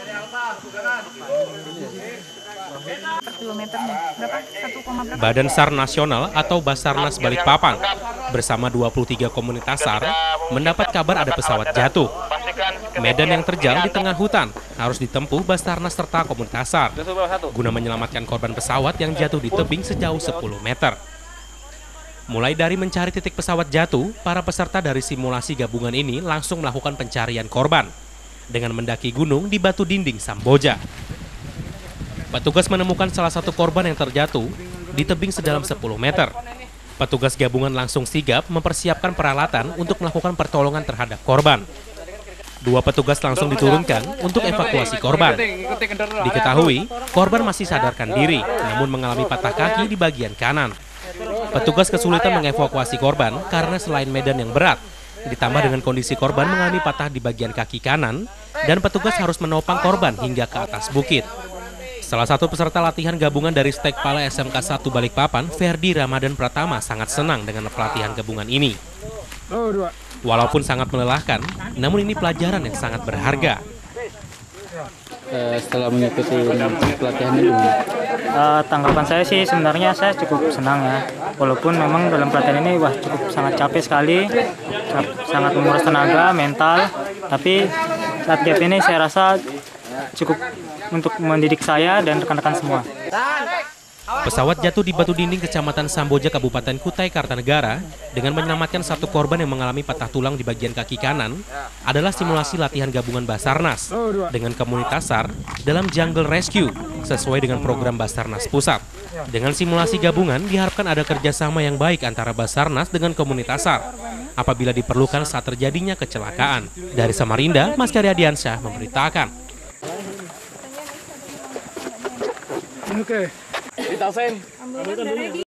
Berapa? 1, berapa? Badan SAR Nasional atau Basarnas Balikpapan bersama 23 komunitas SAR mendapat kabar ada pesawat jatuh. Medan yang terjal di tengah hutan harus ditempuh Basarnas serta komunitas SAR guna menyelamatkan korban pesawat yang jatuh di tebing sejauh 10 meter. Mulai dari mencari titik pesawat jatuh, para peserta dari simulasi gabungan ini langsung melakukan pencarian korban dengan mendaki gunung di Batu Dinding Samboja. Petugas menemukan salah satu korban yang terjatuh di tebing sedalam 10 meter. Petugas gabungan langsung sigap mempersiapkan peralatan untuk melakukan pertolongan terhadap korban. 2 petugas langsung diturunkan untuk evakuasi korban. Diketahui, korban masih sadarkan diri, namun mengalami patah kaki di bagian kanan. Petugas kesulitan mengevakuasi korban karena selain medan yang berat, ditambah dengan kondisi korban mengalami patah di bagian kaki kanan, dan petugas harus menopang korban hingga ke atas bukit. Salah satu peserta latihan gabungan dari Stekpala SMK 1 Balikpapan, Ferdi Ramadan Pratama, sangat senang dengan pelatihan gabungan ini. Walaupun sangat melelahkan, namun ini pelajaran yang sangat berharga. Setelah mengikuti pelatihan ini, tanggapan saya sih sebenarnya saya cukup senang ya. Walaupun memang dalam pelatihan ini cukup sangat capek sekali, sangat menguras tenaga, mental. Tapi saat gap ini saya rasa cukup untuk mendidik saya dan rekan-rekan semua. Pesawat jatuh di Batu Dinding, Kecamatan Samboja, Kabupaten Kutai Kartanegara, dengan menyelamatkan satu korban yang mengalami patah tulang di bagian kaki kanan, adalah simulasi latihan gabungan Basarnas dengan komunitas SAR dalam Jungle Rescue, sesuai dengan program Basarnas Pusat. Dengan simulasi gabungan, diharapkan ada kerjasama yang baik antara Basarnas dengan komunitas SAR apabila diperlukan saat terjadinya kecelakaan. Dari Samarinda, Mas Karya Diansyah memberitakan. Oke.